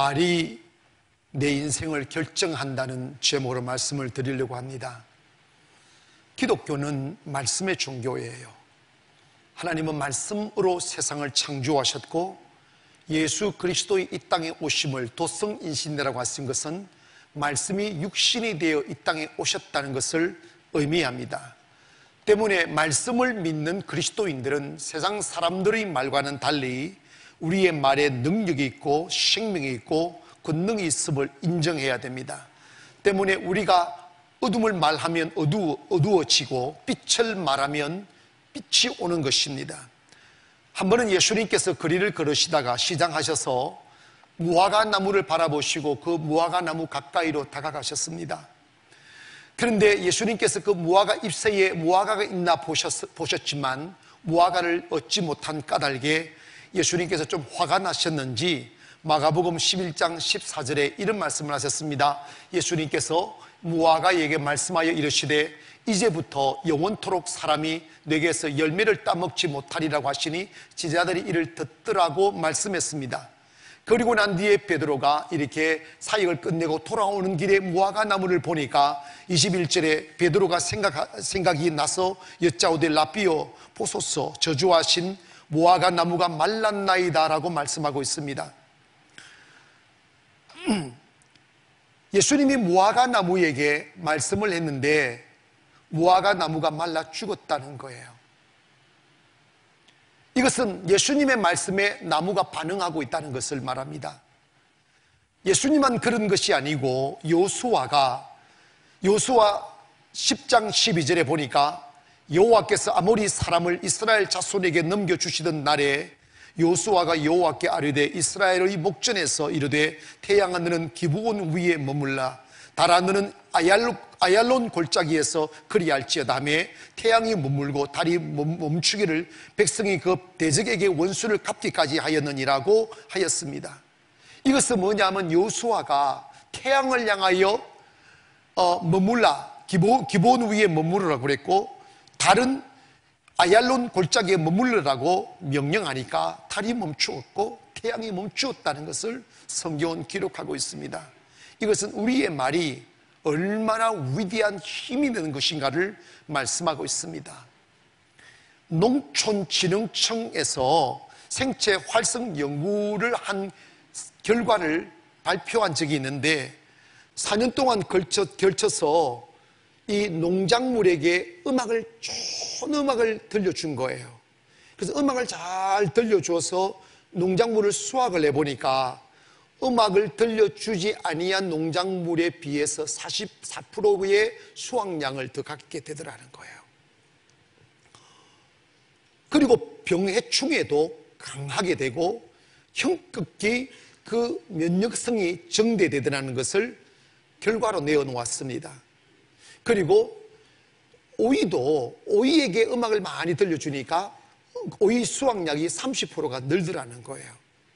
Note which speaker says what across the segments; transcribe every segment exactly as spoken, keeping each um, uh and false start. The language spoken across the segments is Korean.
Speaker 1: 말이 내 인생을 결정한다는 제목으로 말씀을 드리려고 합니다. 기독교는 말씀의 종교예요. 하나님은 말씀으로 세상을 창조하셨고 예수 그리스도의 이 땅에 오심을 도성인신대라고 하신 것은 말씀이 육신이 되어 이 땅에 오셨다는 것을 의미합니다. 때문에 말씀을 믿는 그리스도인들은 세상 사람들의 말과는 달리 우리의 말에 능력이 있고 생명이 있고 권능이 있음을 인정해야 됩니다. 때문에 우리가 어둠을 말하면 어두워, 어두워지고 빛을 말하면 빛이 오는 것입니다. 한 번은 예수님께서 거리를 걸으시다가 시장하셔서 무화과 나무를 바라보시고 그 무화과 나무 가까이로 다가가셨습니다. 그런데 예수님께서 그 무화과 잎새에 무화과가 있나 보셨, 보셨지만 무화과를 얻지 못한 까닭에 예수님께서 좀 화가 나셨는지 마가복음 십일 장 십사 절에 이런 말씀을 하셨습니다. 예수님께서 무화과에게 말씀하여 이르시되 이제부터 영원토록 사람이 내게서 열매를 따먹지 못하리라고 하시니 제자들이 이를 듣더라고 말씀했습니다. 그리고 난 뒤에 베드로가 이렇게 사역을 끝내고 돌아오는 길에 무화과 나무를 보니까 이십일 절에 베드로가 생각, 생각이 나서 여짜오되 라비오 보소서 저주하신 무화과 나무가 말랐나이다 라고 말씀하고 있습니다. 예수님이 무화과 나무에게 말씀을 했는데 무화과 나무가 말라 죽었다는 거예요. 이것은 예수님의 말씀에 나무가 반응하고 있다는 것을 말합니다. 예수님만 그런 것이 아니고 요수아가 요수아 십 장 십이 절에 보니까 여호와께서 아모리 사람을 이스라엘 자손에게 넘겨주시던 날에 요수아가 여호와께 아뢰되 이스라엘의 목전에서 이르되 태양아 너는 기브온 위에 머물라 달아 너는 아얄론, 아얄론 골짜기에서 그리할지어다 하며 태양이 머물고 달이 멈추기를 백성이 그 대적에게 원수를 갚기까지 하였느니라고 하였습니다. 이것은 뭐냐면 요수아가 태양을 향하여 어, 머물라 기브, 기브온 위에 머무르라고 그랬고 달은 아얄론 골짜기에 머물러라고 명령하니까 달이 멈추었고 태양이 멈추었다는 것을 성경은 기록하고 있습니다. 이것은 우리의 말이 얼마나 위대한 힘이 되는 것인가를 말씀하고 있습니다. 농촌진흥청에서 생체 활성 연구를 한 결과를 발표한 적이 있는데 사 년 동안 걸쳐, 걸쳐서 이 농작물에게 음악을 좋은 음악을 들려준 거예요. 그래서 음악을 잘 들려줘서 농작물을 수확을 해보니까 음악을 들려주지 아니한 농작물에 비해서 사십사 퍼센트의 수확량을 더 갖게 되더라는 거예요. 그리고 병해충에도 강하게 되고 형극히 그 면역성이 증대되더라는 것을 결과로 내어놓았습니다. 그리고 오이도 오이에게 음악을 많이 들려주니까 오이 수확량이 삼십 퍼센트가 늘더라는 거예요.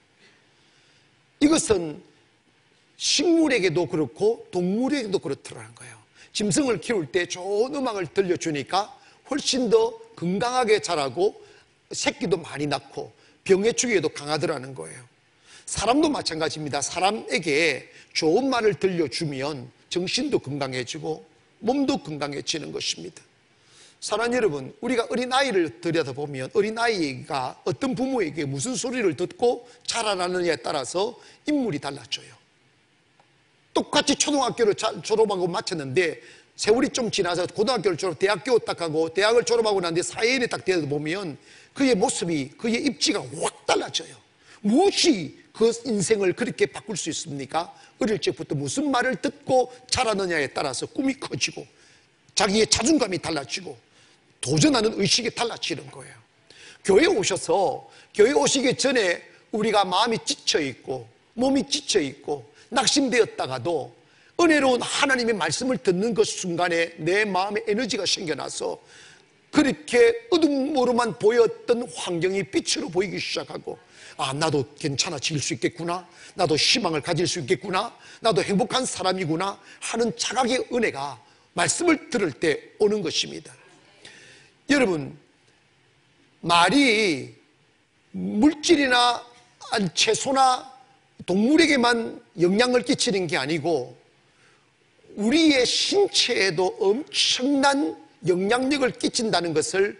Speaker 1: 이것은 식물에게도 그렇고 동물에게도 그렇더라는 거예요. 짐승을 키울 때 좋은 음악을 들려주니까 훨씬 더 건강하게 자라고 새끼도 많이 낳고 병해충에도 강하더라는 거예요. 사람도 마찬가지입니다. 사람에게 좋은 말을 들려주면 정신도 건강해지고 몸도 건강해지는 것입니다. 사랑하는 여러분, 우리가 어린아이를 들여다보면 어린아이가 어떤 부모에게 무슨 소리를 듣고 자라나느냐에 따라서 인물이 달라져요. 똑같이 초등학교를 졸업하고 마쳤는데 세월이 좀 지나서 고등학교를 졸업, 대학교 딱 하고 대학을 졸업하고 난 뒤에 사회인에 딱 되다 보면 그의 모습이, 그의 입지가 확 달라져요. 무엇이 그 인생을 그렇게 바꿀 수 있습니까? 어릴 적부터 무슨 말을 듣고 자라느냐에 따라서 꿈이 커지고 자기의 자존감이 달라지고 도전하는 의식이 달라지는 거예요. 교회에 오셔서 교회에 오시기 전에 우리가 마음이 지쳐있고 몸이 지쳐있고 낙심되었다가도 은혜로운 하나님의 말씀을 듣는 그 순간에 내 마음에 에너지가 생겨나서 그렇게 어둠으로만 보였던 환경이 빛으로 보이기 시작하고 아, 나도 괜찮아질 수 있겠구나, 나도 희망을 가질 수 있겠구나, 나도 행복한 사람이구나 하는 자각의 은혜가 말씀을 들을 때 오는 것입니다. 여러분, 말이 물질이나 채소나 동물에게만 영향을 끼치는 게 아니고 우리의 신체에도 엄청난 영향력을 끼친다는 것을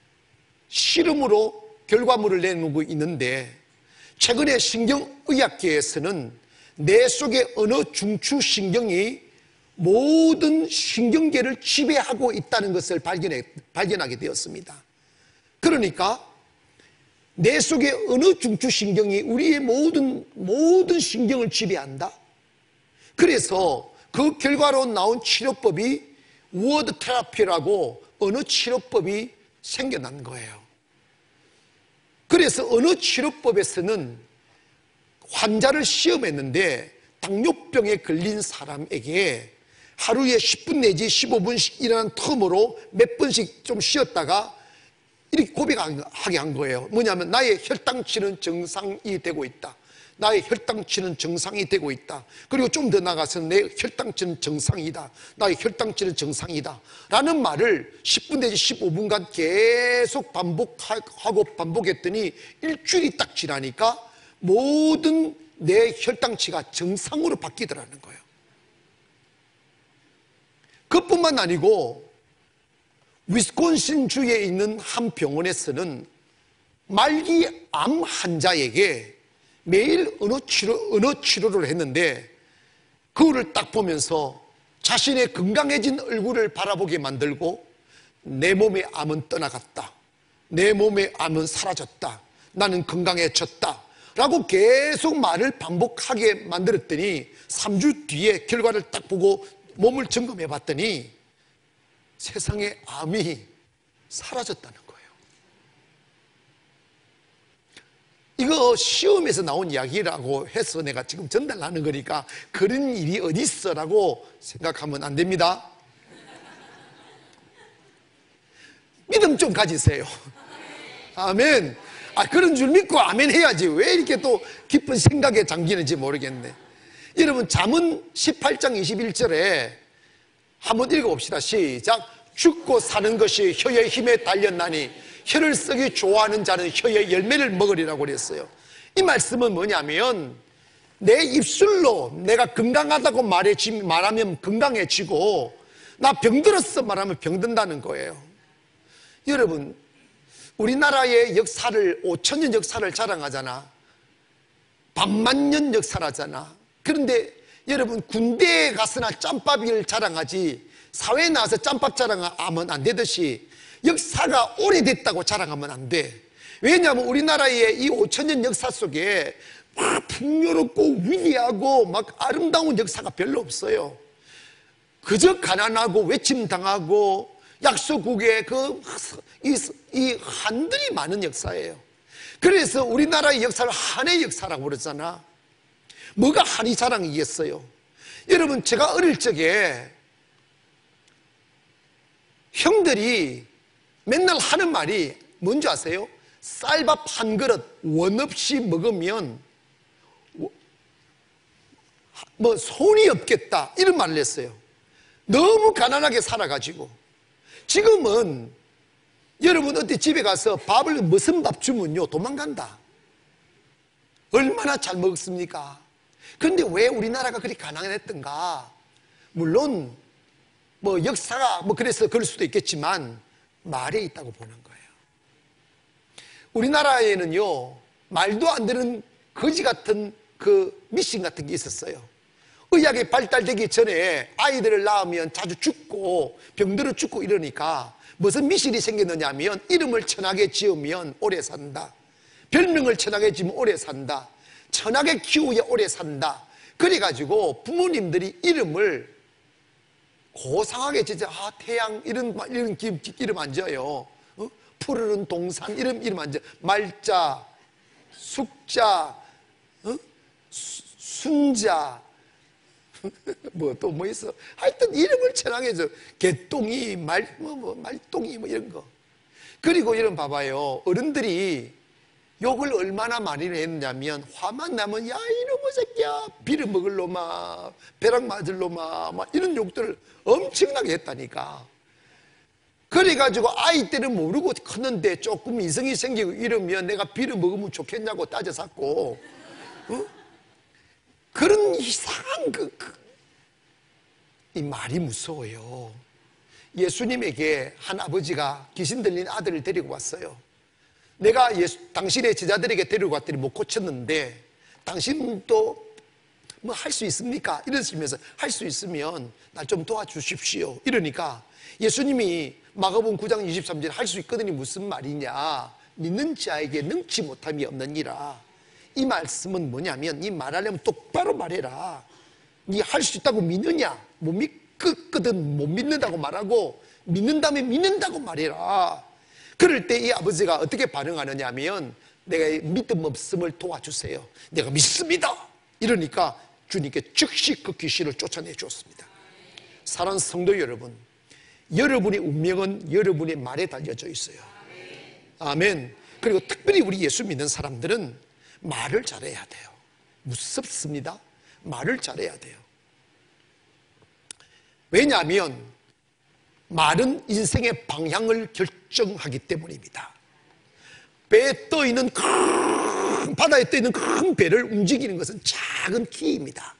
Speaker 1: 실험으로 결과물을 내놓고 있는데, 최근에 신경의학계에서는 뇌 속의 어느 중추신경이 모든 신경계를 지배하고 있다는 것을 발견해, 발견하게 되었습니다. 그러니까 뇌 속의 어느 중추신경이 우리의 모든 모든 신경을 지배한다. 그래서 그 결과로 나온 치료법이 워드 테라피라고 어느 치료법이 생겨난 거예요. 그래서 어느 치료법에서는 환자를 시험했는데 당뇨병에 걸린 사람에게 하루에 십 분 내지 십오 분씩 일하는 텀으로 몇 번씩 좀 쉬었다가 이렇게 고백하게 한 거예요. 뭐냐면 나의 혈당치는 정상이 되고 있다. 나의 혈당치는 정상이 되고 있다. 그리고 좀 더 나가서 내 혈당치는 정상이다. 나의 혈당치는 정상이다. 라는 말을 십 분 내지 십오 분간 계속 반복하고 반복했더니 일주일이 딱 지나니까 모든 내 혈당치가 정상으로 바뀌더라는 거예요. 그것뿐만 아니고 위스콘신주에 있는 한 병원에서는 말기 암 환자에게 매일 어느 치료, 어느 치료를 했는데 그거를 딱 보면서 자신의 건강해진 얼굴을 바라보게 만들고 내 몸의 암은 떠나갔다. 내 몸의 암은 사라졌다. 나는 건강해졌다. 라고 계속 말을 반복하게 만들었더니 삼 주 뒤에 결과를 딱 보고 몸을 점검해 봤더니 세상에 암이 사라졌다는 거예요. 이거 시험에서 나온 이야기라고 해서 내가 지금 전달하는 거니까 그런 일이 어디 있어 라고 생각하면 안 됩니다. 믿음 좀 가지세요. 아멘. 아, 그런 줄 믿고 아멘 해야지. 왜 이렇게 또 깊은 생각에 잠기는지 모르겠네. 여러분, 잠언 십팔 장 이십일 절에 한번 읽어봅시다. 시작. 죽고 사는 것이 혀의 힘에 달렸나니 혀를 쓰기 좋아하는 자는 혀의 열매를 먹으리라고 그랬어요. 이 말씀은 뭐냐면 내 입술로 내가 건강하다고 말해지, 말하면 건강해지고 나 병들었어 말하면 병든다는 거예요. 여러분, 우리나라의 역사를 오천 년 역사를 자랑하잖아. 반만 년 역사라잖아. 그런데 여러분, 군대에 가서나 짬밥을 자랑하지 사회에 나와서 짬밥 자랑하면 안 되듯이 역사가 오래됐다고 자랑하면 안 돼. 왜냐하면 우리나라의 이 오천 년 역사 속에 막 풍요롭고 위대하고 막 아름다운 역사가 별로 없어요. 그저 가난하고 외침당하고 약소국에 그, 이, 이 한들이 많은 역사예요. 그래서 우리나라의 역사를 한의 역사라고 그러잖아. 뭐가 한이 자랑이겠어요? 여러분, 제가 어릴 적에 형들이 맨날 하는 말이 뭔지 아세요? 쌀밥 한 그릇 원 없이 먹으면 뭐 손이 없겠다 이런 말을 했어요. 너무 가난하게 살아가지고. 지금은 여러분 어디 집에 가서 밥을 무슨 밥 주면요 도망간다. 얼마나 잘 먹습니까? 그런데 왜 우리나라가 그렇게 가난했던가? 물론 뭐 역사가 뭐 그래서 그럴 수도 있겠지만 말에 있다고 보는 거예요. 우리나라에는요 말도 안 되는 거지 같은 그 미신 같은 게 있었어요. 의학이 발달되기 전에 아이들을 낳으면 자주 죽고 병들어 죽고 이러니까 무슨 미신이 생겼느냐 하면 이름을 천하게 지으면 오래 산다. 별명을 천하게 지으면 오래 산다. 천하게 키우야 오래 산다. 그래가지고 부모님들이 이름을 고상하게 진짜 아 태양 이런 이런 이름 안 지어요. 어? 푸르른 동산 이름 이름 안 지어. 말자, 숙자, 어? 수, 순자. 뭐 또 뭐 있어? 하여튼 이름을 천하게 줘. 개똥이, 말, 뭐, 뭐, 말똥이 뭐 이런 거. 그리고 이런 봐봐요. 어른들이 욕을 얼마나 많이 했냐면 화만 나면 야 이놈의 새끼야 비를 먹을 놈아 벼락 맞을 놈아 막 이런 욕들을 엄청나게 했다니까. 그래가지고 아이 때는 모르고 컸는데 조금 이성이 생기고 이러면 내가 비를 먹으면 좋겠냐고 따져 샀고 어? 그런 이상한 그, 그, 이 말이 무서워요. 예수님에게 한 아버지가 귀신 들린 아들을 데리고 왔어요. 내가 예수, 당신의 제자들에게 데리고 왔더니 못 고쳤는데 당신도 뭐 할 수 있습니까? 이러시면서 할 수 있으면 날 좀 도와주십시오. 이러니까 예수님이 마가복음 구 장 이십삼 절 할 수 있거든요. 무슨 말이냐? 믿는 자에게 능치 못함이 없느니라. 이 말씀은 뭐냐면, 이 말하려면 똑바로 말해라. 니 할 수 있다고 믿느냐? 못 믿거든 못 믿는다고 말하고, 믿는다면 믿는다고 말해라. 그럴 때 이 아버지가 어떻게 반응하느냐 하면, 내가 믿음 없음을 도와주세요. 내가 믿습니다. 이러니까 주님께 즉시 그 귀신을 쫓아내 주었습니다. 사랑하는 성도 여러분, 여러분의 운명은 여러분의 말에 달려져 있어요. 아멘. 그리고 특별히 우리 예수 믿는 사람들은 말을 잘해야 돼요. 무섭습니다. 말을 잘해야 돼요. 왜냐하면 말은 인생의 방향을 결정하기 때문입니다. 배에 떠있는 큰, 바다에 떠있는 큰 배를 움직이는 것은 작은 키입니다.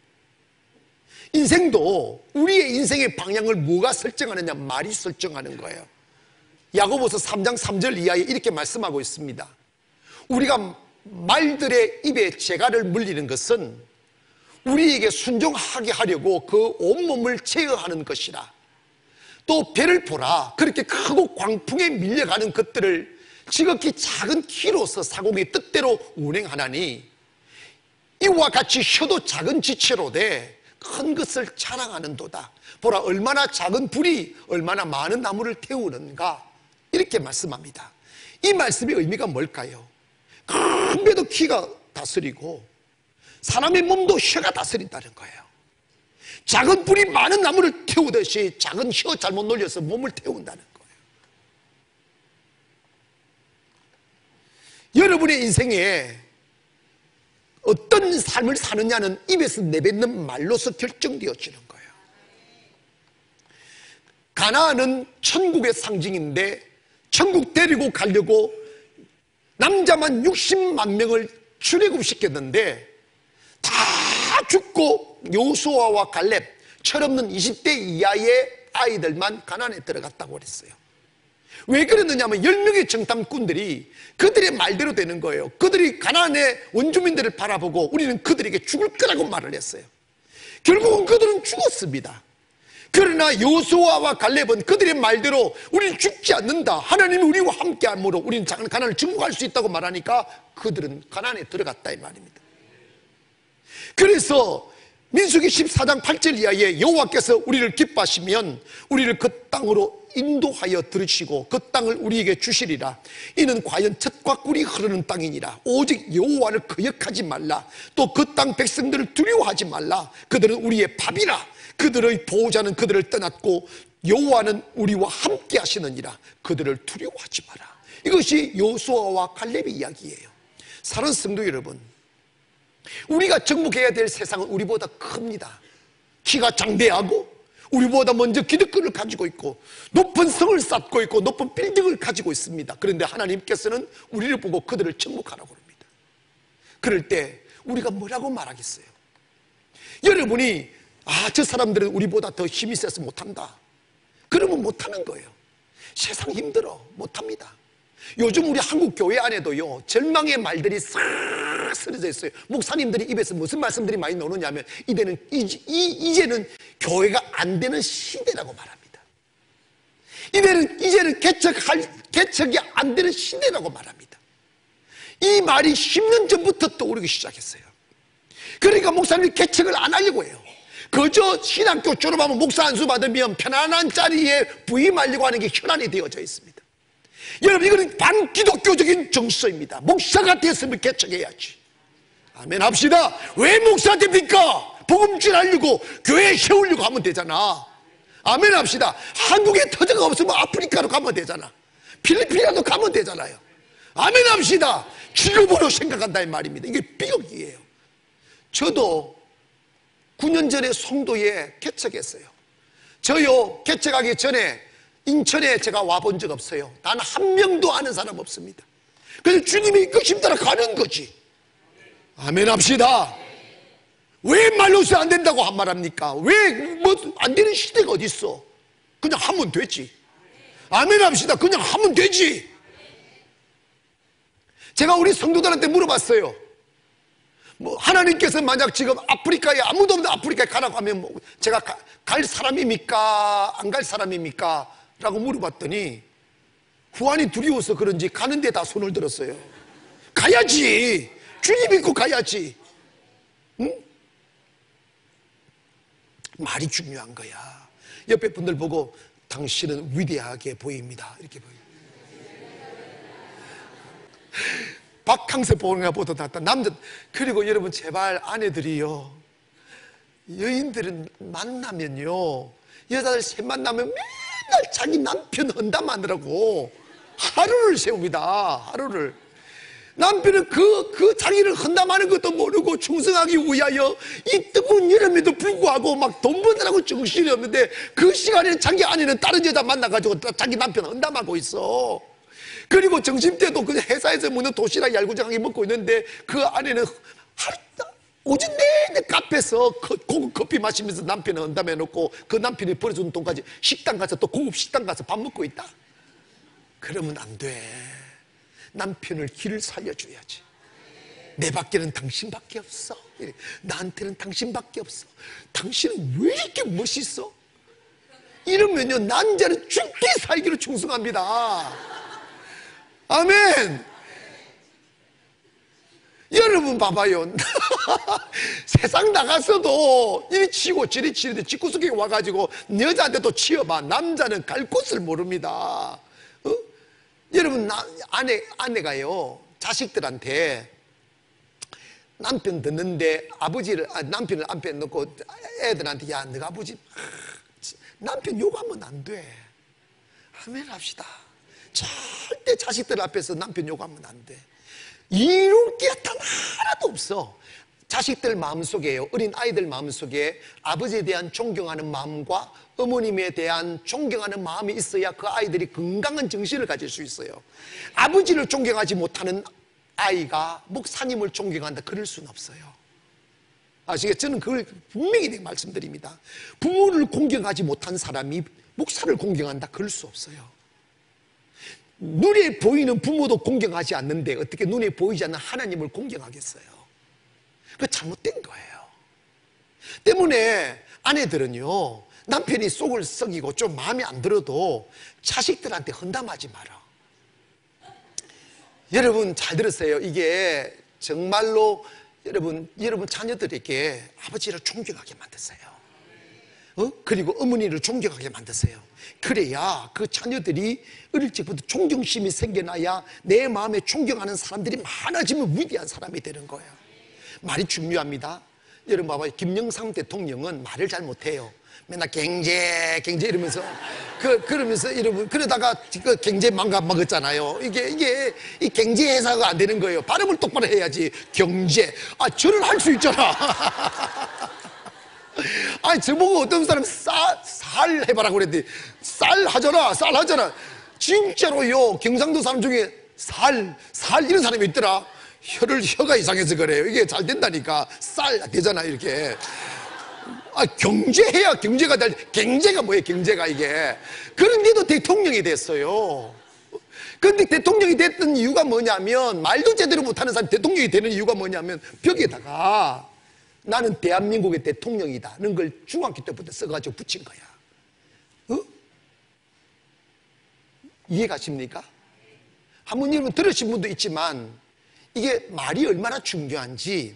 Speaker 1: 인생도 우리의 인생의 방향을 뭐가 설정하느냐? 말이 설정하는 거예요. 야고보서 삼 장 삼 절 이하에 이렇게 말씀하고 있습니다. 우리가 말들의 입에 재갈을 물리는 것은 우리에게 순종하게 하려고 그 온몸을 제어하는 것이라. 또 배를 보라. 그렇게 크고 광풍에 밀려가는 것들을 지극히 작은 키로서 사공의 뜻대로 운행하나니, 이와 같이 혀도 작은 지체로 돼 큰 것을 자랑하는도다. 보라, 얼마나 작은 불이 얼마나 많은 나무를 태우는가. 이렇게 말씀합니다. 이 말씀의 의미가 뭘까요? 큰 배도 키가 다스리고 사람의 몸도 혀가 다스린다는 거예요. 작은 불이 많은 나무를 태우듯이 작은 혀 잘못 놀려서 몸을 태운다는 거예요. 여러분의 인생에 어떤 삶을 사느냐는 입에서 내뱉는 말로서 결정되어지는 거예요. 가나안은 천국의 상징인데, 천국 데리고 가려고 남자만 육십만 명을 출애굽시켰는데 다 죽고 여호수아와 갈렙, 철없는 이십 대 이하의 아이들만 가나안에 들어갔다고 그랬어요. 왜 그랬느냐면 열 명의 정탐꾼들이 그들의 말대로 되는 거예요. 그들이 가나안의 원주민들을 바라보고 우리는 그들에게 죽을 거라고 말을 했어요. 결국은 그들은 죽었습니다. 그러나 여호수아와 갈렙은 그들의 말대로 우리는 죽지 않는다, 하나님이 우리와 함께함으로 우리는 가나안을 정복할 수 있다고 말하니까 그들은 가나안에 들어갔다 이 말입니다. 그래서 민수기 십사 장 팔 절 이하에 여호와께서 우리를 기뻐하시면 우리를 그 땅으로 인도하여 들으시고 그 땅을 우리에게 주시리라. 이는 과연 젖과 꿀이 흐르는 땅이니라. 오직 여호와를 거역하지 말라. 또 그 땅 백성들을 두려워하지 말라. 그들은 우리의 밥이라. 그들의 보호자는 그들을 떠났고 여호와는 우리와 함께 하시느니라. 그들을 두려워하지 마라. 이것이 여호수아와 갈렙의 이야기예요. 사랑하는 성도 여러분, 우리가 정복해야 될 세상은 우리보다 큽니다. 키가 장대하고 우리보다 먼저 기득권을 가지고 있고 높은 성을 쌓고 있고 높은 빌딩을 가지고 있습니다. 그런데 하나님께서는 우리를 보고 그들을 정복하라고 합니다. 그럴 때 우리가 뭐라고 말하겠어요? 여러분이 아, 저 사람들은 우리보다 더 힘이 세서 못한다, 그러면 못하는 거예요. 세상 힘들어 못합니다. 요즘 우리 한국 교회 안에도요, 절망의 말들이 싹 쓰러져 있어요. 목사님들이 입에서 무슨 말씀들이 많이 나오느냐면 이제는, 이제는 교회가 안 되는 시대라고 말합니다. 이제는, 이제는 개척할, 개척이 안 되는 시대라고 말합니다. 이 말이 십 년 전부터 떠오르기 시작했어요. 그러니까 목사님이 개척을 안 하려고 해요. 그저 신학교 졸업하면 목사 안수 받으면 편안한 자리에 부임하려고 하는 게 현안이 되어져 있습니다. 여러분, 이거는 반기독교적인 정서입니다. 목사가 됐으면 개척해야지. 아멘 합시다. 왜 목사 됩니까? 복음질 하려고 교회 세우려고 하면 되잖아. 아멘 합시다. 한국에 터전가 없으면 아프리카로 가면 되잖아. 필리핀이라도 가면 되잖아요. 아멘 합시다. 직업으로 생각한다 이 말입니다. 이게 비극이에요. 저도 구 년 전에 송도에 개척했어요. 저요, 개척하기 전에 인천에 제가 와본 적 없어요. 단 한 명도 아는 사람 없습니다. 그래서 주님이 이끄심 따라 가는 거지. 아멘 합시다. 왜 말로서 안 된다고 한 말합니까? 왜 뭐 안 되는 시대가 어디 있어? 그냥 하면 되지. 아멘 합시다. 그냥 하면 되지. 제가 우리 성도들한테 물어봤어요. 뭐 하나님께서 만약 지금 아프리카에 아무도 없는 아프리카에 가라고 하면 뭐 제가 가, 갈 사람입니까? 안 갈 사람입니까? 라고 물어봤더니 후환이 두려워서 그런지 가는데 다 손을 들었어요. 가야지. 주님 믿고 가야지. 응? 말이 중요한 거야. 옆에 분들 보고 당신은 위대하게 보입니다. 이렇게 보여요. 박항서 보는 것보다 낫다. 남자. 그리고 여러분 제발 아내들이요, 여인들은 만나면요, 여자들 셋 만나면 맨날 자기 남편 헌담하느라고 하루를 세웁니다. 하루를. 남편은 그, 그 자기를 헌담하는 것도 모르고 충성하기 위하여 이 뜨거운 여름에도 불구하고 막 돈 버느라고 정신이 없는데 그 시간에는 자기 아내는 다른 여자 만나가지고 자기 남편 헌담하고 있어. 그리고 점심때도 그 회사에서 먹는 도시락 얄구장하게 먹고 있는데 그 아내는 하루 오전 내내 카페에서 고급 커피 마시면서 남편을 헌담해놓고 그 남편이 벌어준 돈까지 식당 가서 또 고급 식당 가서 밥 먹고 있다. 그러면 안 돼. 남편을 길을 살려줘야지. 내 밖에는 당신밖에 없어. 나한테는 당신밖에 없어. 당신은 왜 이렇게 멋있어? 이러면요, 남자는 죽기 살기로 충성합니다. 아멘. 여러분 봐봐요. 세상 나가서도 이리 치고 저리 치는데 집구석에 와가지고 여자한테 또 치여봐. 남자는 갈 곳을 모릅니다. 어? 여러분, 나, 아내, 아내가요, 자식들한테 남편 듣는데 아버지를, 아, 남편을 앞에 놓고 애들한테, 야, 너가 아버지, 아, 남편 욕하면 안 돼. 아멘 합시다. 절대 자식들 앞에서 남편 욕하면 안 돼. 이럴 게 단 하나도 없어. 자식들 마음속에요, 어린 아이들 마음속에 아버지에 대한 존경하는 마음과 어머님에 대한 존경하는 마음이 있어야 그 아이들이 건강한 정신을 가질 수 있어요. 아버지를 존경하지 못하는 아이가 목사님을 존경한다, 그럴 수는 없어요. 아시겠죠? 저는 그걸 분명히 말씀드립니다. 부모를 공경하지 못한 사람이 목사를 공경한다, 그럴 수 없어요. 눈에 보이는 부모도 공경하지 않는데 어떻게 눈에 보이지 않는 하나님을 공경하겠어요? 그거 잘못된 거예요. 때문에 아내들은요, 남편이 속을 썩이고 좀 마음에 안 들어도 자식들한테 헌담하지 마라. 여러분 잘 들으세요. 이게 정말로 여러분, 여러분 자녀들에게 아버지를 존경하게 만드세요. 어? 그리고 어머니를 존경하게 만드세요. 그래야 그 자녀들이 어릴 적부터 존경심이 생겨나야 내 마음에 존경하는 사람들이 많아지면 위대한 사람이 되는 거예요. 말이 중요합니다. 여러분 봐봐요. 김영삼 대통령은 말을 잘 못해요. 맨날 경제 경제 이러면서 그 그러면서 이러면 그러다가 그 경제 망가 먹었잖아요. 이게 이게 이 경제 회사가 안 되는 거예요. 발음을 똑바로 해야지. 경제. 아, 저는 할 수 있잖아. 아니, 저보고 어떤 사람 쌀, 쌀 해봐라 그랬더니 쌀 하잖아, 쌀 하잖아. 진짜로요, 경상도 사람 중에 살, 살 이런 사람이 있더라. 혀를, 혀가 이상해서 그래요. 이게 잘 된다니까. 쌀 되잖아, 이렇게. 아, 경제해야 경제가 될, 경제가 뭐예요, 경제가 이게. 그런데도 대통령이 됐어요. 그런데 대통령이 됐던 이유가 뭐냐면, 말도 제대로 못하는 사람이 대통령이 되는 이유가 뭐냐면, 벽에다가 나는 대한민국의 대통령이다는 걸 중학교 때부터 써가지고 붙인 거야. 어? 이해가십니까? 한번 여러분 들으신 분도 있지만 이게 말이 얼마나 중요한지,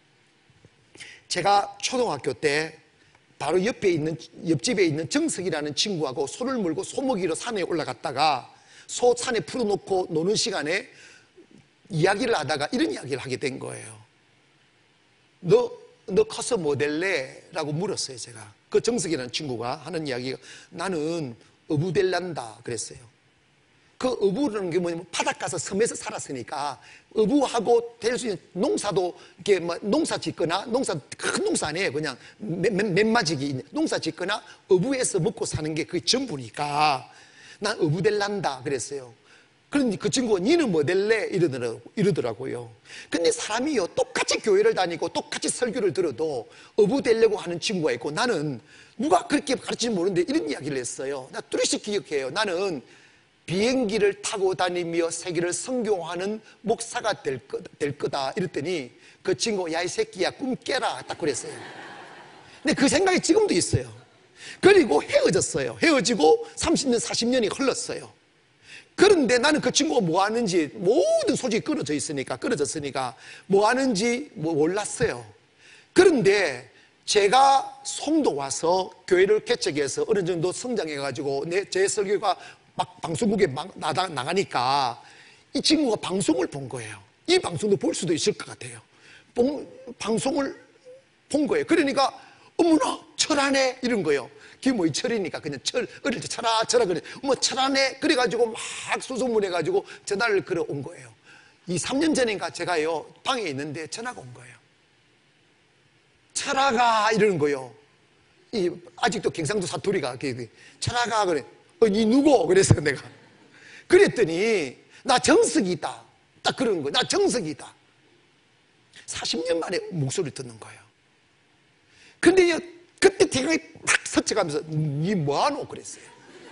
Speaker 1: 제가 초등학교 때 바로 옆에 있는, 옆집에 있는 정석이라는 친구하고 소를 물고 소먹이로 산에 올라갔다가 소 산에 풀어놓고 노는 시간에 이야기를 하다가 이런 이야기를 하게 된 거예요. 너 너 커서 뭐 될래? 라고 물었어요. 제가. 그 정석이라는 친구가 하는 이야기가, 나는 어부 될란다 그랬어요. 그 어부라는 게 뭐냐면 바닷 가서 섬에서 살았으니까 어부하고 될 수 있는 농사도 이렇게 뭐 농사 짓거나, 농사 큰 농사 아니에요. 그냥 맨마지기 농사 짓거나 어부해서 먹고 사는 게 그게 전부니까 난 어부 될란다 그랬어요. 그런데 그 친구가 니는 뭐 될래? 이러더라고요. 근데 사람이요, 똑같이 교회를 다니고 똑같이 설교를 들어도 어부 되려고 하는 친구가 있고, 나는 누가 그렇게 가르치지 모르는데 이런 이야기를 했어요. 나 뚜렷이 기억해요. 나는 비행기를 타고 다니며 세계를 선교하는 목사가 될, 거, 될 거다. 이랬더니 그 친구가 야, 이 새끼야, 꿈 깨라. 딱 그랬어요. 근데 그 생각이 지금도 있어요. 그리고 헤어졌어요. 헤어지고 삼십 년, 사십 년이 흘렀어요. 그런데 나는 그 친구가 뭐 하는지 모든 소식이 끊어져 있으니까, 끊어졌으니까 뭐 하는지 뭐 몰랐어요. 그런데 제가 송도 와서 교회를 개척해서 어느 정도 성장해가지고 내, 제 설교가 막 방송국에 막 나가, 나가니까 이 친구가 방송을 본 거예요. 이 방송도 볼 수도 있을 것 같아요. 본, 방송을 본 거예요. 그러니까 어머나 철하네 이런 거예요. 그게 뭐 이 철이니까 그냥 철, 어릴 때 철아 철아 그래. 어머 철하네. 그래가지고 막 소송문해가지고 전화를 걸어온 거예요. 이 삼 년 전인가 제가요 방에 있는데 전화가 온 거예요. 철아가 이러는 거예요. 이 아직도 경상도 사투리가 철아가 그래. 어, 니 누구? 그래서 내가 그랬더니 나 정석이다. 딱 그러는 거예요. 나 정석이다. 사십 년 만에 목소리를 듣는 거예요. 근데 그때 대강이 딱 서쳐가면서 니 뭐하노? 그랬어요.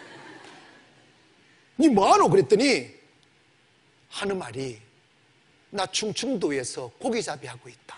Speaker 1: 니 뭐하노? 그랬더니 하는 말이 나 충청도에서 고기잡이 하고 있다.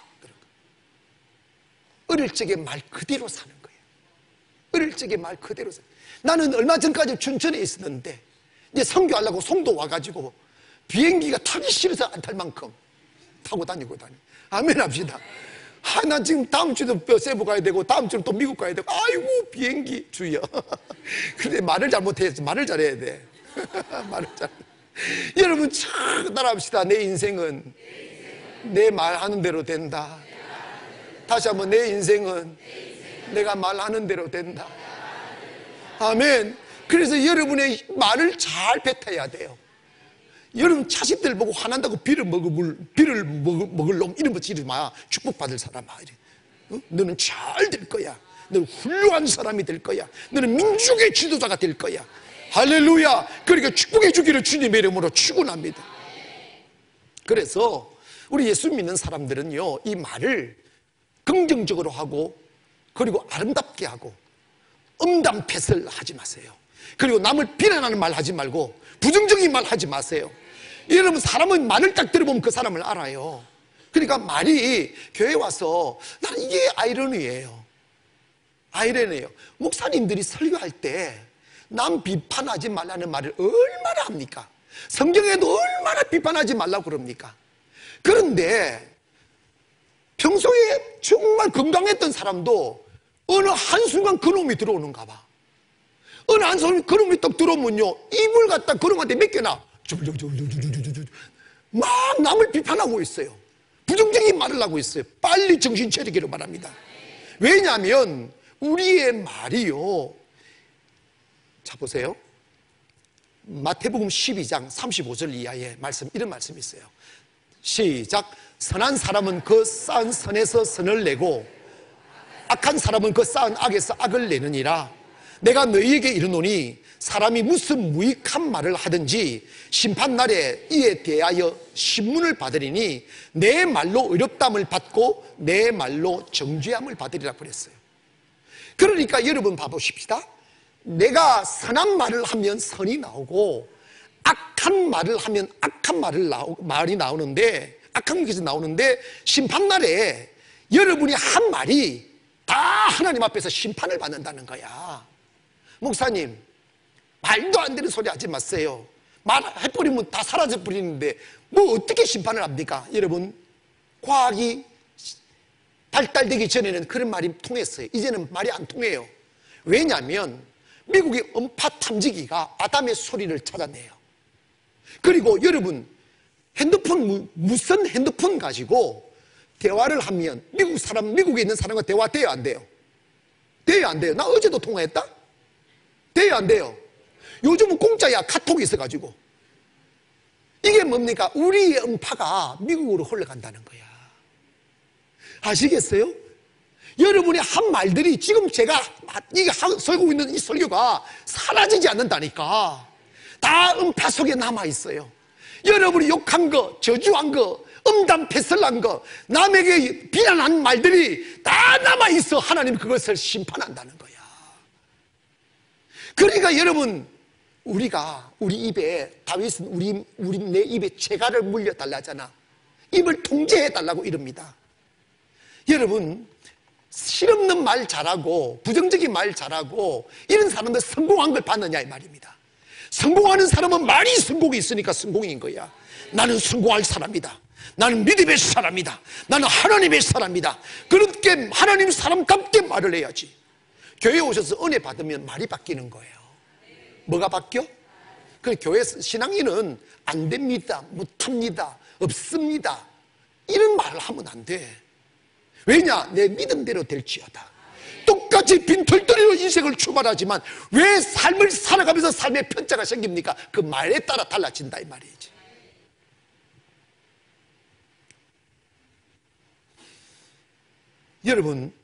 Speaker 1: 어릴 적에 말 그대로 사는 거예요. 어릴 적에 말 그대로 사는 거예요. 나는 얼마 전까지 춘천에 있었는데 이제 선교하려고 송도 와가지고 비행기가 타기 싫어서 안 탈 만큼 타고 다니고 다니. 아멘 합시다. 아, 나 지금 다음 주도 세부 가야 되고 다음 주는 또 미국 가야 되고 아이고 비행기 주여. 근데 말을 잘못해서 말을 잘해야 돼. 말을 잘. 여러분 참 따라합시다. 내 인생은 내 말하는 대로 된다. 다시 한번 내 인생은 내가 말하는 대로 된다. 아멘. 그래서 여러분의 말을 잘 뱉어야 돼요. 여러분 자식들 보고 화난다고 비를 먹을, 비를 먹을, 먹을 놈 이런 거 지르지 마. 축복받을 사람아. 이래. 어? 너는 잘 될 거야. 너는 훌륭한 사람이 될 거야. 너는 민족의 지도자가 될 거야. 할렐루야. 그러니까 축복해 주기를 주님의 이름으로 축원합니다. 그래서 우리 예수 믿는 사람들은요 이 말을 긍정적으로 하고 그리고 아름답게 하고 음담패설 하지 마세요. 그리고 남을 비난하는 말 하지 말고 부정적인 말 하지 마세요. 여러분 사람은 말을 딱 들어보면 그 사람을 알아요. 그러니까 말이 교회에 와서 나는 이게 아이러니예요. 아이러니예요. 목사님들이 설교할 때 남 비판하지 말라는 말을 얼마나 합니까? 성경에도 얼마나 비판하지 말라고 그럽니까? 그런데 평소에 정말 건강했던 사람도 어느 한순간 그놈이 들어오는가 봐. 어느 한순간 그놈이 딱 들어오면요 입을 갖다 그놈한테 몇 개나 막 남을 비판하고 있어요. 부정적인 말을 하고 있어요. 빨리 정신 차리기를 바랍니다. 왜냐하면 우리의 말이요, 자 보세요. 마태복음 십이 장 삼십오 절 이하의 말씀, 이런 말씀이 있어요. 시작. 선한 사람은 그 쌓은 선에서 선을 내고 악한 사람은 그 쌓은 악에서 악을 내느니라. 내가 너희에게 이르노니 사람이 무슨 무익한 말을 하든지 심판날에 이에 대하여 신문을 받으리니 내 말로 의롭담을 받고 내 말로 정죄함을 받으리라 그랬어요. 그러니까 여러분 봐보십시다. 내가 선한 말을 하면 선이 나오고 악한 말을 하면 악한 말을 나오, 말이 나오는데 악한 것이 나오는데 심판날에 여러분이 한 말이 다 하나님 앞에서 심판을 받는다는 거야. 목사님 말도 안 되는 소리 하지 마세요. 말해버리면 다 사라져버리는데 뭐 어떻게 심판을 합니까? 여러분 과학이 발달되기 전에는 그런 말이 통했어요. 이제는 말이 안 통해요. 왜냐하면 미국의 음파 탐지기가 아담의 소리를 찾아내요. 그리고 여러분 핸드폰, 무선 핸드폰 가지고 대화를 하면 미국 사람, 미국에 있는 사람과 대화 돼요, 안 돼요? 돼요, 안 돼요? 나 어제도 통화했다? 돼요, 안 돼요? 요즘은 공짜야. 카톡이 있어가지고. 이게 뭡니까? 우리의 음파가 미국으로 흘러간다는 거야. 아시겠어요? 여러분의 한 말들이 지금 제가 이게 설교하고 있는 이 설교가 사라지지 않는다니까. 다 음파 속에 남아있어요. 여러분이 욕한 거, 저주한 거, 음담 패설한 거, 남에게 비난한 말들이 다 남아있어. 하나님 그것을 심판한다는 거야. 그러니까 여러분, 우리가 우리 입에, 다윗은 우리, 우리 내 입에 재갈을 물려달라잖아. 입을 통제해달라고 이럽니다. 여러분, 실없는 말 잘하고 부정적인 말 잘하고 이런 사람들 성공한 걸 봤느냐 이 말입니다. 성공하는 사람은 말이 성공이 있으니까 성공인 거야. 나는 성공할 사람이다. 나는 믿음의 사람이다. 나는 하나님의 사람이다. 그렇게 하나님 사람답게 말을 해야지. 교회에 오셔서 은혜 받으면 말이 바뀌는 거예요. 뭐가 바뀌어? 그 교회 신앙인은 안 됩니다, 못합니다, 없습니다 이런 말을 하면 안 돼. 왜냐? 내 믿음대로 될지어다. 똑같이 빈털터리로 인생을 출발하지만 왜 삶을 살아가면서 삶의 편차가 생깁니까? 그 말에 따라 달라진다 이 말이지. 여러분,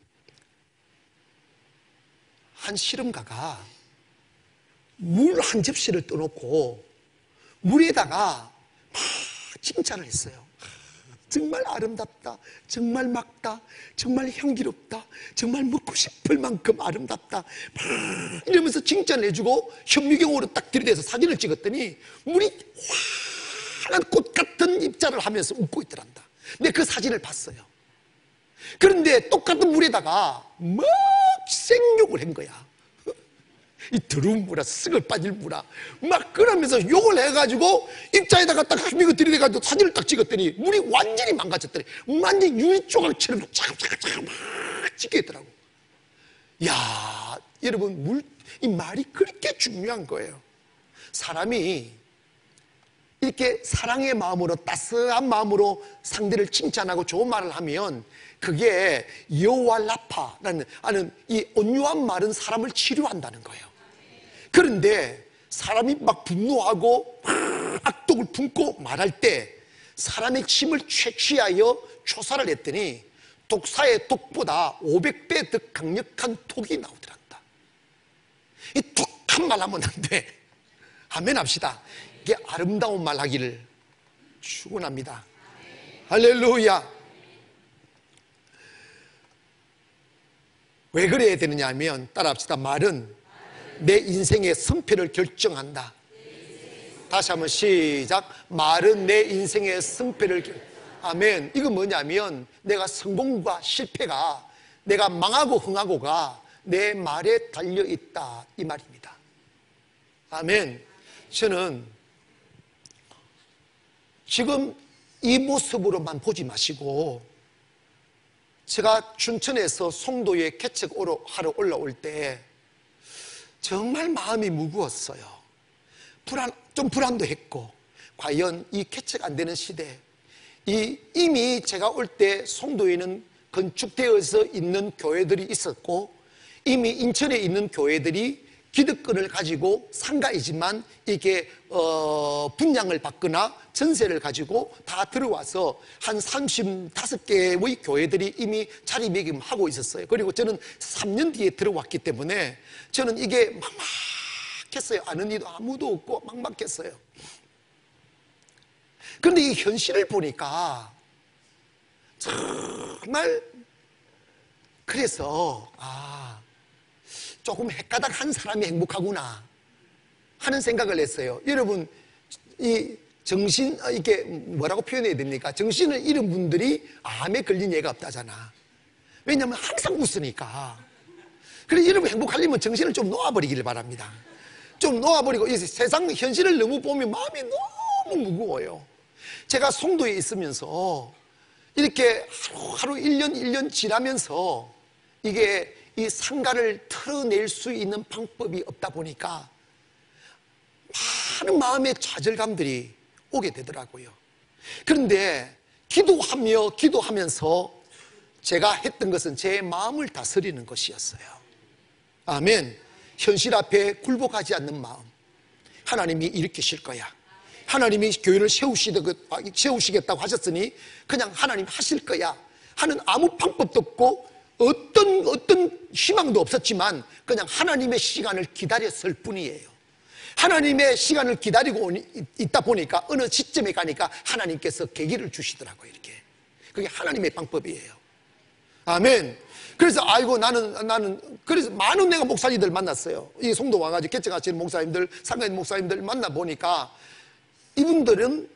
Speaker 1: 한 실험가가 물 한 접시를 떠놓고 물에다가 막 칭찬을 했어요. 정말 아름답다, 정말 맑다, 정말 향기롭다, 정말 먹고 싶을 만큼 아름답다 막 이러면서 칭찬을 해주고 현미경으로 딱 들이대서 사진을 찍었더니 물이 환한 꽃 같은 입자를 하면서 웃고 있더란다. 근데 그 사진을 봤어요. 그런데 똑같은 물에다가 막 생욕을 한 거야. 이 더러운 물아, 쓱을 빠질 물아 막 그러면서 욕을 해가지고 입자에다가 딱 휘미고 들이대가지고 사진을 딱 찍었더니 물이 완전히 망가졌더니 완전히 유리조각처럼 차갑차갑차갑 막 찍혀 있더라고. 야, 여러분, 물, 이 말이 그렇게 중요한 거예요. 사람이 이렇게 사랑의 마음으로, 따스한 마음으로 상대를 칭찬하고 좋은 말을 하면 그게 여호와 라파라는 하는 이 온유한 말은 사람을 치료한다는 거예요. 그런데 사람이 막 분노하고 막 악독을 품고 말할 때 사람의 힘을 채취하여 조사를 했더니 독사의 독보다 오백 배 더 강력한 독이 나오더란다. 이 독한 말 하면 안 돼. 아멘 합시다. 이게 아름다운 말 하기를 축원합니다. 할렐루야. 왜 그래야 되느냐 하면 따라합시다. 말은 내 인생의 승패를 결정한다. 다시 한번 시작. 말은 내 인생의 승패를 결... 아멘. 이건 뭐냐면 내가 성공과 실패가, 내가 망하고 흥하고가 내 말에 달려있다 이 말입니다. 아멘. 저는 지금 이 모습으로만 보지 마시고, 제가 춘천에서 송도에 개척하러 올라올 때 정말 마음이 무거웠어요. 불안, 좀 불안도 했고, 과연 이 개척 안 되는 시대, 이 이미 제가 올 때 송도에는 건축되어서 있는 교회들이 있었고, 이미 인천에 있는 교회들이 기득권을 가지고 상가이지만 이게 어, 분양을 받거나 전세를 가지고 다 들어와서 한 삼십오 개의 교회들이 이미 자리매김하고 있었어요. 그리고 저는 삼 년 뒤에 들어왔기 때문에 저는 이게 막막했어요. 아는 이도 아무도 없고 막막했어요. 그런데 이 현실을 보니까 정말, 그래서 아, 조금 헷가닥한 사람이 행복하구나 하는 생각을 했어요. 여러분, 이 정신, 이게 뭐라고 표현해야 됩니까? 정신을 잃은 분들이 암에 걸린 예가 없다잖아. 왜냐하면 항상 웃으니까. 그래서 여러분 행복하려면 정신을 좀 놓아버리기를 바랍니다. 좀 놓아버리고, 이 세상 현실을 너무 보면 마음이 너무 무거워요. 제가 송도에 있으면서 이렇게 하루하루 일 년 일 년 지나면서 이게 이 상가를 털어낼 수 있는 방법이 없다 보니까 많은 마음의 좌절감들이 오게 되더라고요. 그런데 기도하며 기도하면서 제가 했던 것은 제 마음을 다스리는 것이었어요. 아멘. 현실 앞에 굴복하지 않는 마음. 하나님이 일으키실 거야. 하나님이 교회를 세우시겠다고 하셨으니 그냥 하나님 하실 거야 하는 아무 방법도 없고 어떤 어떤 희망도 없었지만 그냥 하나님의 시간을 기다렸을 뿐이에요. 하나님의 시간을 기다리고 있다 보니까 어느 시점에 가니까 하나님께서 계기를 주시더라고요. 이렇게. 그게 하나님의 방법이에요. 아멘. 그래서 아이고 나는 나는 그래서 많은 내가 목사님들 만났어요. 이 송도 와가지고 개척하시는 목사님들, 상가인 목사님들 만나 보니까 이분들은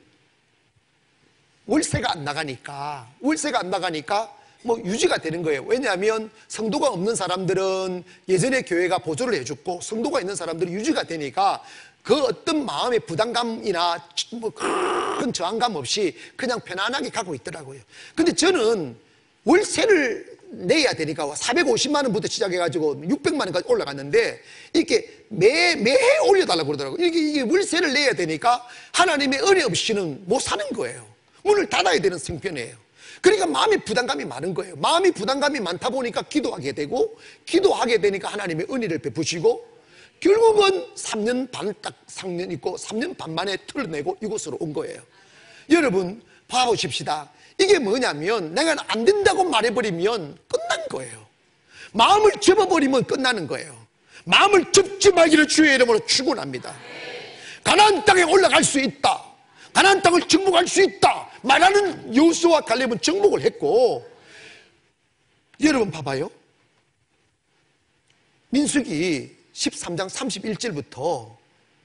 Speaker 1: 월세가 안 나가니까 월세가 안 나가니까 뭐 유지가 되는 거예요. 왜냐하면 성도가 없는 사람들은 예전에 교회가 보조를 해줬고 성도가 있는 사람들은 유지가 되니까 그 어떤 마음의 부담감이나 뭐 큰 저항감 없이 그냥 편안하게 가고 있더라고요. 근데 저는 월세를 내야 되니까 사백오십만 원부터 시작해가지고 육백만 원까지 올라갔는데 이렇게 매, 매해 올려달라고 그러더라고요. 이게, 이게 월세를 내야 되니까 하나님의 은혜 없이는 못 사는 거예요. 문을 닫아야 되는 형편이에요. 그러니까 마음의 부담감이 많은 거예요. 마음이 부담감이 많다 보니까 기도하게 되고 기도하게 되니까 하나님의 은혜를 베푸시고 결국은 삼 년 반 딱 삼 년 있고 삼 년 반 만에 털어내고 이곳으로 온 거예요. 여러분 봐보십시다. 이게 뭐냐면 내가 안 된다고 말해버리면 끝난 거예요. 마음을 접어버리면 끝나는 거예요. 마음을 접지 말기를 주의 이름으로 축원합니다. 가나안 땅에 올라갈 수 있다. 가나안 땅을 정복할 수 있다 말하는 여호수아와 갈렙은 정복을 했고, 여러분 봐봐요. 민수기 십삼 장 삼십일 절부터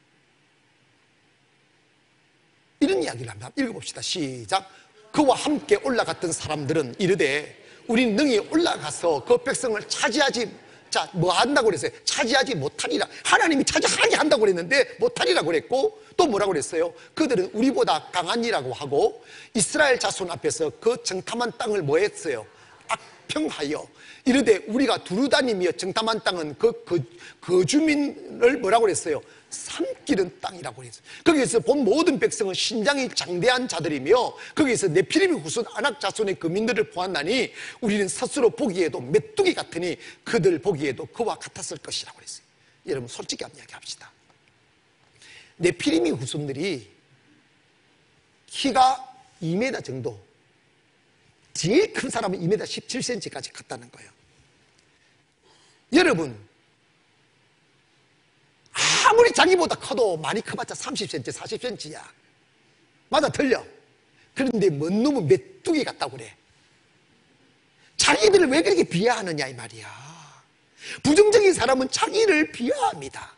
Speaker 1: 이런 이야기를 한번 읽어봅시다. 시작. 그와 함께 올라갔던 사람들은 이르되 우리는 능히 올라가서 그 백성을 차지하지, 자, 뭐 한다고 그랬어요? 차지하지 못하리라. 하나님이 차지하게 한다고 그랬는데 못하리라고 그랬고, 또 뭐라고 그랬어요? 그들은 우리보다 강하니라고 하고 이스라엘 자손 앞에서 그 정탐한 땅을 뭐 했어요? 악평하여 이르되 우리가 두루 다니며 정탐한 땅은 그, 그, 그 주민을 뭐라고 그랬어요? 삼키는 땅이라고 그랬어요. 거기에서 본 모든 백성은 신장이 장대한 자들이며 거기에서 네피림의 후손 아낙 자손의 거민들을 보았나니 우리는 스스로 보기에도 메뚜기 같으니 그들 보기에도 그와 같았을 것이라고 그랬어요. 여러분 솔직히 한번 이야기합시다. 네피림의 후손들이 키가 이 미터 정도, 제일 큰 사람은 이 미터 십칠 센티미터까지 컸다는 거예요. 여러분 아무리 자기보다 커도 많이 커봤자 삼십 센티미터, 사십 센티미터야. 맞아, 틀려. 그런데 뭔 놈은 메뚜기 같다고 그래. 자기들을 왜 그렇게 비하하느냐 이 말이야. 부정적인 사람은 자기를 비하합니다.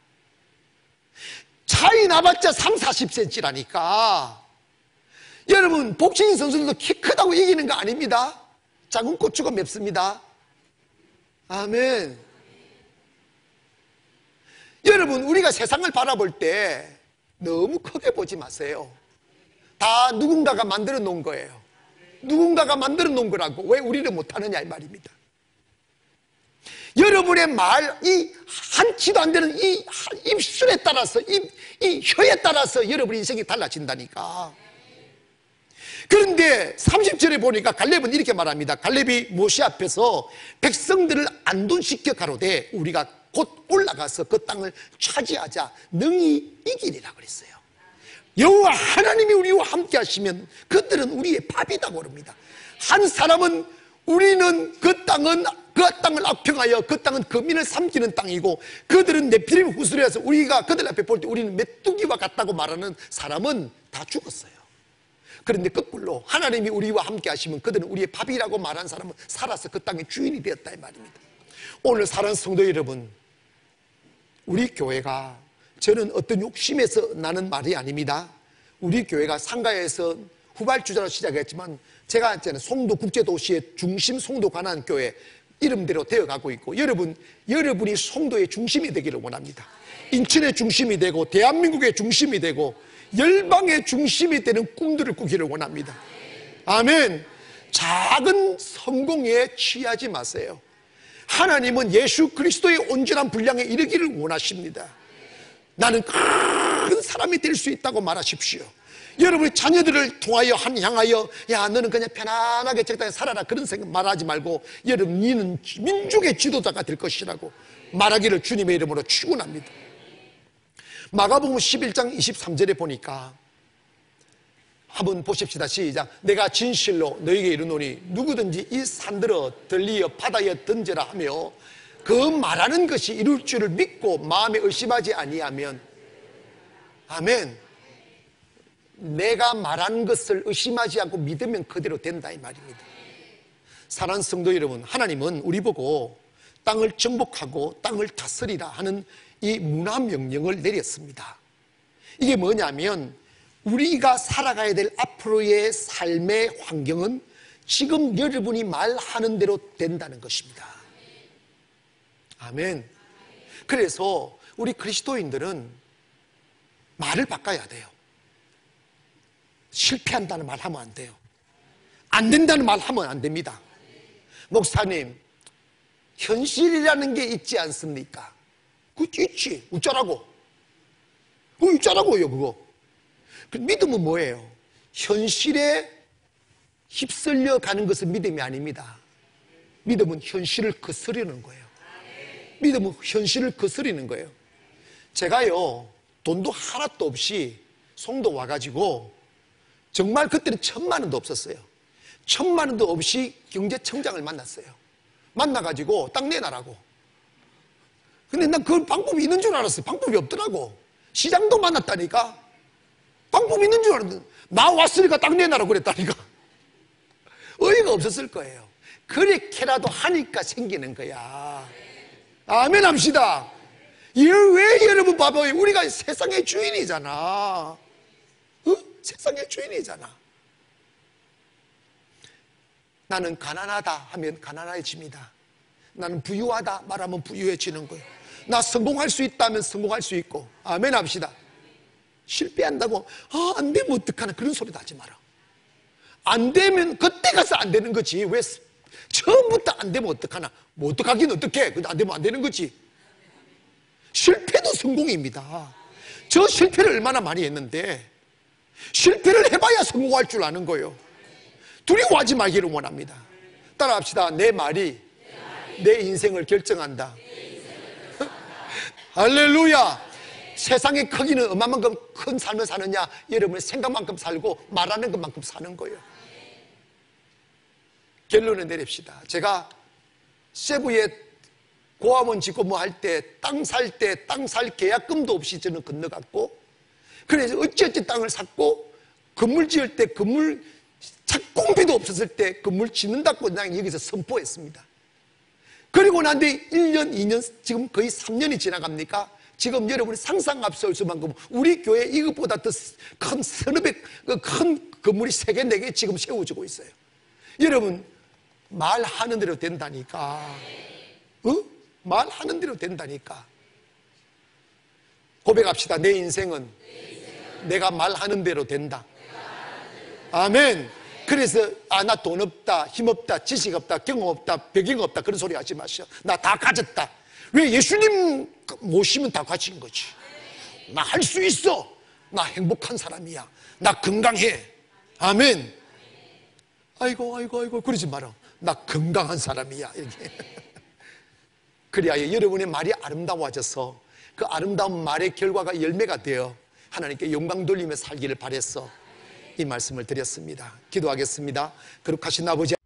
Speaker 1: 차이 나봤자 삼, 사십 센티미터라니까. 여러분 복싱 선수들도 키 크다고 이기는 거 아닙니다. 작은 고추가 맵습니다. 아멘. 여러분 우리가 세상을 바라볼 때 너무 크게 보지 마세요. 다 누군가가 만들어 놓은 거예요. 누군가가 만들어 놓은 거라고 왜 우리를 못하느냐 이 말입니다. 여러분의 말, 이 한치도 안 되는 이 입술에 따라서 이, 이 혀에 따라서 여러분의 인생이 달라진다니까. 그런데 삼십 절에 보니까 갈렙은 이렇게 말합니다. 갈렙이 모세 앞에서 백성들을 안둔시켜 가로되 우리가 곧 올라가서 그 땅을 차지하자 능히 이기리라 그랬어요. 여호와 하나님이 우리와 함께 하시면 그들은 우리의 밥이라고 그럽니다. 한 사람은 우리는 그 땅은 그 땅을 악평하여 그 땅은 거민을 삼키는 땅이고 그들은 네피림 후손이라서 우리가 그들 앞에 볼 때 우리는 메뚜기와 같다고 말하는 사람은 다 죽었어요. 그런데 거꾸로 하나님이 우리와 함께 하시면 그들은 우리의 밥이라고 말하는 사람은 살아서 그 땅의 주인이 되었다 이 말입니다. 오늘 사랑하는 성도 여러분, 우리 교회가, 저는 어떤 욕심에서 나는 말이 아닙니다. 우리 교회가 상가에서 후발주자로 시작했지만 제가 했잖아요. 송도 국제도시의 중심 송도 가난 교회 이름대로 되어가고 있고, 여러분 여러분이 송도의 중심이 되기를 원합니다. 인천의 중심이 되고 대한민국의 중심이 되고 열방의 중심이 되는 꿈들을 꾸기를 원합니다. 아멘. 작은 성공에 취하지 마세요. 하나님은 예수 그리스도의 온전한 분량에 이르기를 원하십니다. 나는 큰 사람이 될 수 있다고 말하십시오. 여러분의 자녀들을 통하여 한 향하여 야 너는 그냥 편안하게 적당히 살아라 그런 생각 말하지 말고 여러분 너는 민족의 지도자가 될 것이라고 말하기를 주님의 이름으로 축원합니다. 마가복음 십일 장 이십삼 절에 보니까 한번 보십시다. 시작. 내가 진실로 너에게 이르노니 누구든지 이 산들어 들리어 바다에 던져라 하며 그 말하는 것이 이룰 줄을 믿고 마음에 의심하지 아니하면 아멘. 내가 말하는 것을 의심하지 않고 믿으면 그대로 된다 이 말입니다. 사랑하는 성도 여러분, 하나님은 우리 보고 땅을 정복하고 땅을 다스리라 하는 이 문화 명령을 내렸습니다. 이게 뭐냐면 우리가 살아가야 될 앞으로의 삶의 환경은 지금 여러분이 말하는 대로 된다는 것입니다. 아멘. 그래서 우리 그리스도인들은 말을 바꿔야 돼요. 실패한다는 말 하면 안 돼요. 안 된다는 말 하면 안 됩니다. 목사님, 현실이라는 게 있지 않습니까? 그거 있지. 어쩌라고? 그거 있잖아고요, 그거. 그 믿음은 뭐예요? 현실에 휩쓸려 가는 것은 믿음이 아닙니다. 믿음은 현실을 거스르는 거예요. 믿음은 현실을 거스르는 거예요. 제가요, 돈도 하나도 없이 송도 와가지고 정말 그때는 천만 원도 없었어요. 천만 원도 없이 경제청장을 만났어요. 만나가지고 땅 내놔라고. 근데 난 그 방법이 있는 줄 알았어요. 방법이 없더라고. 시장도 만났다니까. 방법이 있는 줄 알았는데 나 왔으니까 땅 내놔라고 그랬다니까. 어이가 없었을 거예요. 그렇게라도 하니까 생기는 거야. 아멘 합시다. 왜 여러분 봐봐요. 우리가 세상의 주인이잖아. 어? 세상의 주인이잖아. 나는 가난하다 하면 가난해집니다. 나는 부유하다 말하면 부유해지는 거예요. 나 성공할 수 있다면 성공할 수 있고. 아멘 합시다. 실패한다고 아, 안 되면 어떡하나 그런 소리도 하지 마라. 안 되면 그때 가서 안 되는 거지. 왜 처음부터 안 되면 어떡하나. 뭐 어떡하긴 어떡해. 안 되면 안 되는 거지. 실패도 성공입니다. 저 실패를 얼마나 많이 했는데 실패를 해봐야 성공할 줄 아는 거예요. 두려워하지 말기를 원합니다. 따라합시다. 내 말이 내 인생을 결정한다. 할렐루야. 세상의 크기는 얼마만큼 큰 삶을 사느냐, 여러분의 생각만큼 살고 말하는 것만큼 사는 거예요. 결론을 내립시다. 제가 세부에 고아원 짓고 뭐 할 때 땅 살 때 땅 살 계약금도 없이 저는 건너갔고, 그래서 어찌어찌 땅을 샀고, 건물 지을 때 건물 착공비도 없었을 때 건물 짓는다고 그냥 여기서 선포했습니다. 그리고 난 뒤에 일 년, 이 년, 지금 거의 삼 년이 지나갑니까? 지금 여러분이 상상 앞설 수만큼 우리 교회 이것보다 더 큰 서너 배 큰 건물이 세 개, 네 개 지금 세워지고 있어요. 여러분, 말하는 대로 된다니까. 어? 말하는 대로 된다니까. 고백합시다. 내 인생은 내가 말하는 대로 된다. 아멘. 그래서 아, 나 돈 없다, 힘 없다, 지식 없다, 경험 없다, 배경 없다 그런 소리 하지 마시오. 나 다 가졌다. 왜? 예수님 모시면 다 가진 거지. 나 할 수 있어. 나 행복한 사람이야. 나 건강해. 아멘. 아이고 아이고 아이고 그러지 마라. 나 건강한 사람이야. 이렇게. 그래야 여러분의 말이 아름다워져서 그 아름다운 말의 결과가 열매가 되어 하나님께 영광 돌리며 살기를 바랬어. 이 말씀을 드렸습니다. 기도하겠습니다. 거룩하신 아버지,